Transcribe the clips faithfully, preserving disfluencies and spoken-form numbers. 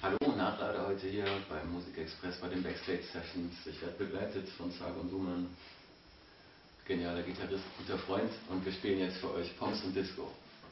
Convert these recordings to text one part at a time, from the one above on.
Hallo, Nachlader heute hier beim Musikexpress bei den Backstage Sessions. Ich werde begleitet von Sargon Duman, genialer Gitarrist, guter Freund, und wir spielen jetzt für euch Pommes und Disco.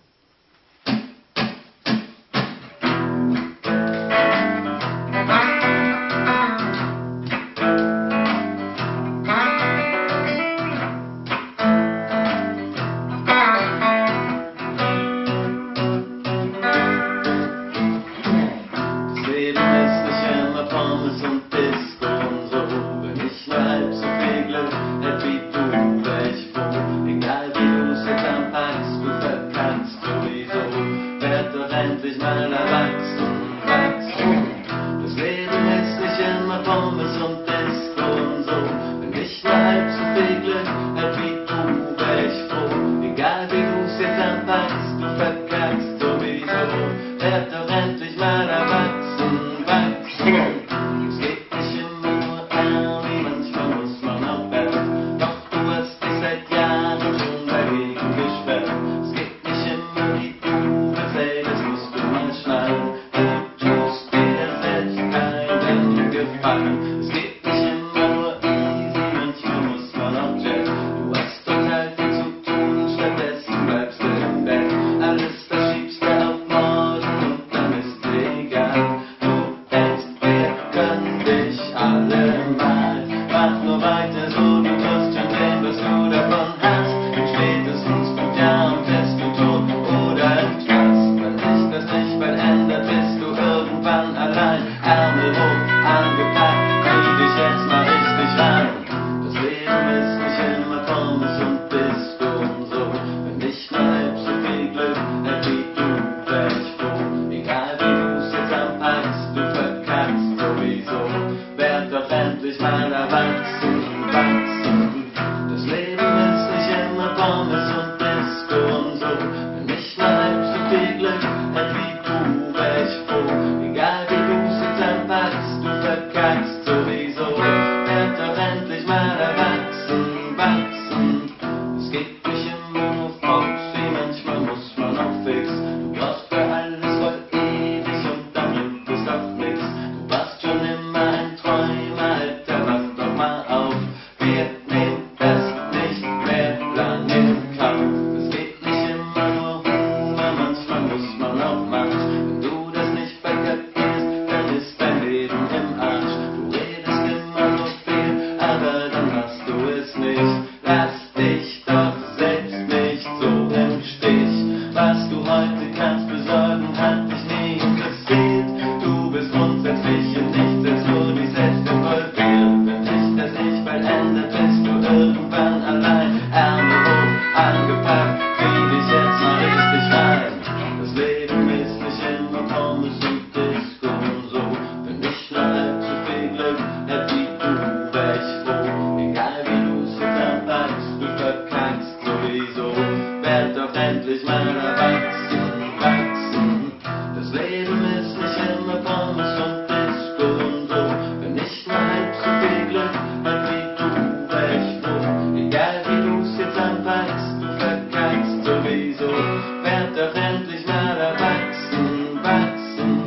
Endlich mal erwachsen, wachsen. Das Leben ist nicht immer Pommes und Disco und so. Wenn ich nur halb so viel Glück hätt wie du, wär ich froh. Egal wie du's jetzt anpackst, du verkackst sowieso. Werd doch endlich mal erwachsen, wachsen. Es geht nicht immer nur Army, manchmal muss man auch besser. Doch du hast dich seit Jahren schon dagegen gesperrt. Es geht nicht immer wie du willst, ey, das musst du mal schnallen. Du tust dir selbst keinen Gefallen. Es geht nicht immer nur easy, manchmal muss man auch Jazz. Du hast total viel zu tun, stattdessen bleibst du im Bett. Alles verschiebst du auf morgen und dann ist egal. Du denkst, wir können dich alle mal. Mach nur weiter so, du wirst schon sehen, was du davon hast. In spätestens fünf Jahren bist du tot oder im Knast. Wenn sich das nicht bald ändert, bist du irgendwann allein. Ärmel hoch, angepackt, krieg dich jetzt mal richtig rein. Das Leben ist nicht immer Pommes und Disco und so. Wenn ich nur halb so viel Glück hätt wie du, wär ich froh. Egal wie du's jetzt anpackst, du verkackst sowieso. Werd doch endlich mal erwachsen, wachsen. Das Leben ist nicht immer Pommes und Disco und so. Wenn ich nur halb so viel Glück hätt wie du, wär ich froh. Egal wie du's jetzt anpackst, du verkackst sowieso. Werd doch endlich mal erwachsen, wachsen. Es geht nicht immer nur Foxy, manchmal muss man auch fix. Du brauchst für alles voll ewig und dann bringt es doch nix. Du warst schon immer ein Träumer, Alter, wach doch mal auf. Wir nehmen das nicht mehr lang in Kauf. Es geht nicht immer nur Hunger, manchmal muss man auch Marsch. Wenn du das nicht verkapierst, dann ist dein Leben im Arsch. Du redest immer nur viel, aber dann machst du es nicht. Lass dich doch selbst nicht so im Stich. Was du heute kannst besorgen, hat dich nie interessiert. Du bist grundsätzlich in nichts als nur dich selbst involviert. Wenn sich das nicht bald ändert, bist du irgendwann allein. Ärmel hoch, angepackt, krieg dich jetzt mal richtig rein. Das Leben ist nicht immer Pommes und Disco und so. Wenn ich nur halb so viel Glück hätt wie du, wär ich froh. Egal wie du's jetzt anpackst, du verkackst sowieso. Werd doch endlich mal erwachsen, wachsen. Das Leben ist nicht immer Pommes und Disco und so. Wenn ich nur halb so viel Glück hätt wie du, wär ich froh. Egal wie du's jetzt anpackst, du verkackst sowieso. Werd doch endlich mal erwachsen, wachsen.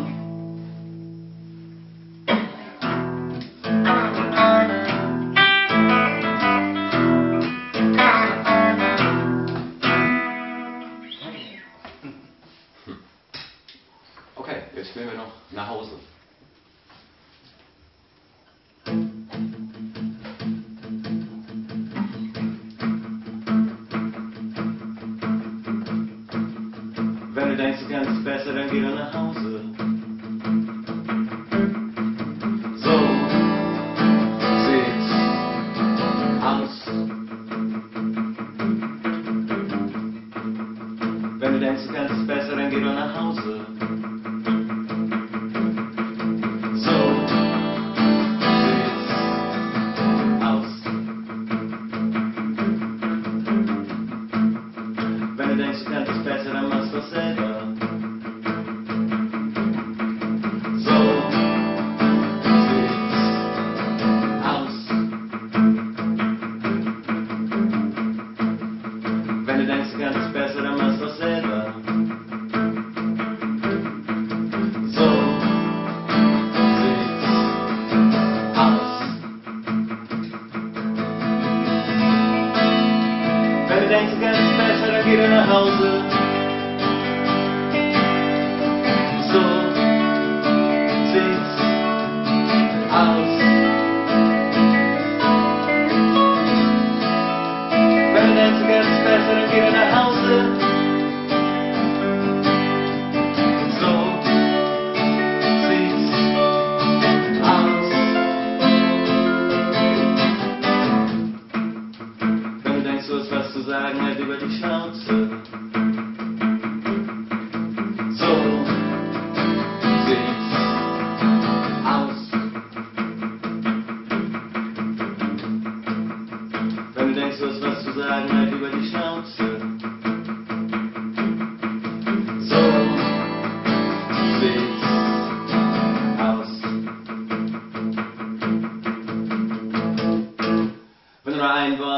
Okay, jetzt spielen wir noch nach Hause. Wenn du denkst, du kannst es besser, dann geh doch nach Hause. So sieht's aus. Wenn du denkst, du kannst es besser, dann geh doch nach Hause. So sieht's aus. Wenn du denkst, du kannst es besser, dann machst du es selber.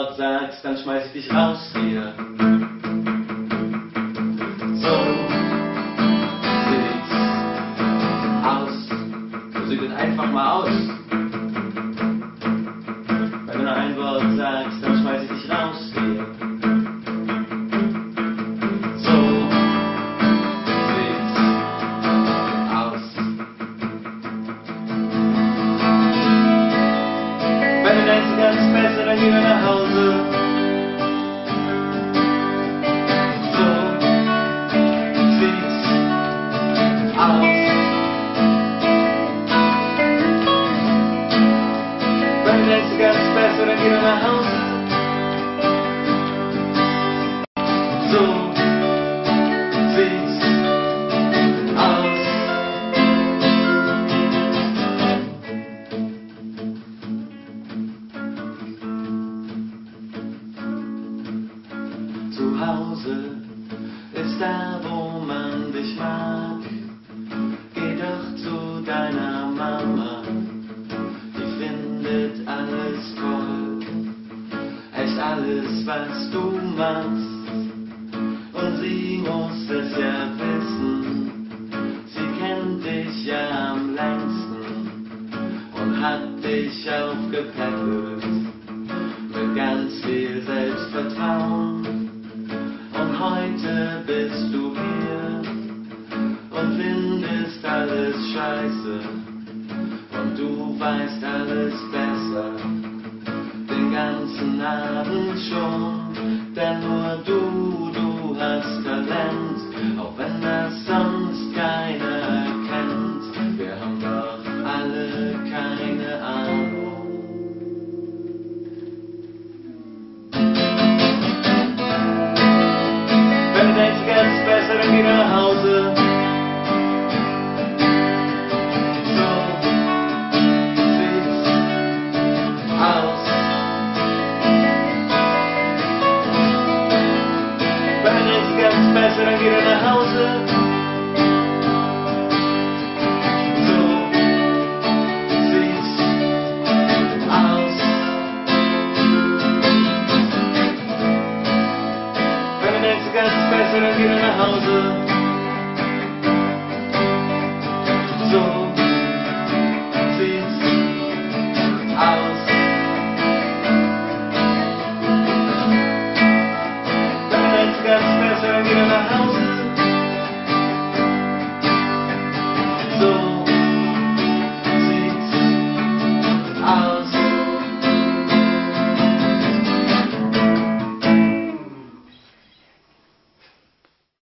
Wort sagst, dann schmeiß ich dich raus hier. So sieht's aus. So sieht es einfach mal aus. Wenn du nur ein Wort sagst, dann schmeiß ich dich raus hier. So sieht's aus. Wenn du denkst, du kannst besser, dann geh wir nach Hause. So sieht's aus. Wenn du denkst, du kannst besser, dann geh wir nach Hause. So sieht's aus. Zu Hause ist da, wo man dich mag. Geh doch zu deiner Mama, die findet alles toll, echt alles, was du machst. Und sie muss es ja wissen, sie kennt dich ja am längsten und hat dich aufgepäppelt mit ganz viel Selbstvertrauen. Und heute bist du hier und findest alles scheiße und du weißt alles besser, den ganzen Abend schon, denn nur